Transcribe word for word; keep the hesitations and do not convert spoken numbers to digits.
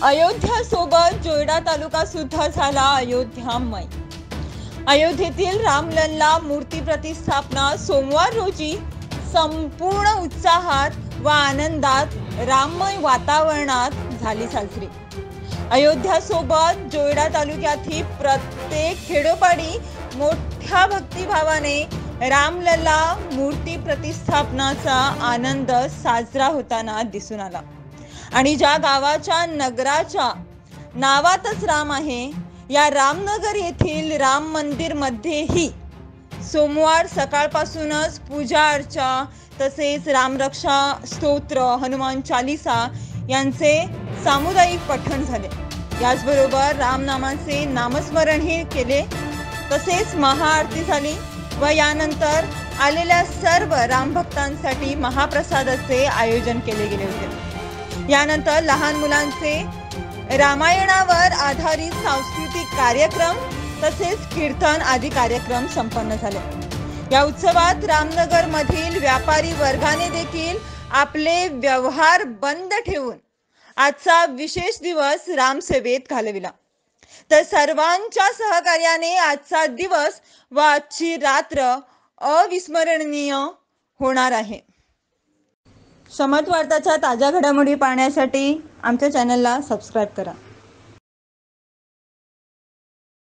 अयोध्या सोबत जोयडा तालुका सुद्धा झाला अयोध्यामय। अयोध्येतील रामलल्ला मूर्ती प्रतिष्ठापना सोमवार रोजी संपूर्ण उत्साहात व आनंदात राममय वातावरणात झाली साजरी। अयोध्या सोबत जोयडा तालुक्यातील प्रत्येक खेडोपाडी मोठ्या भक्तिभावाने रामलल्ला मूर्ती प्रतिष्ठापनाचा आनंद साजरा होताना दिसून आला। आणि ज्या गावाच्या नगराच्या नावातच राम आहे, या रामनगर येथील राम मंदिर मध्येही सोमवार सकाळपासूनच पूजा अर्चा तसेच रामरक्षा स्तोत्र, हनुमान चालीसा यांचे सामुदायिक पठण झाले। याचबरोबर रामनामाचे नामस्मरणही केले, तसेच महाआरती झाली व यानंतर आलेल्या सर्व रामभक्तांसाठी महाप्रसादाचे आयोजन केले गेले होते। यानंतर लहान मुलांचे रामायणावर आधारित सांस्कृतिक कार्यक्रम तसेच कीर्तन आदी कार्यक्रम संपन्न झाले। या उत्सवात रामनगर मधील व्यापारी वर्गाने देखील आपले व्यवहार बंद ठेवून आजचा विशेष दिवस रामसेवेत घालविला। तर सर्वांच्या सहकार्याने आजचा दिवस व आजची रात्र अविस्मरणीय होणार आहे। समर्थ वार्ताच्या ताज्या घडामोडी पाहण्यासाठी आमच्या चॅनलला सबस्क्राइब करा।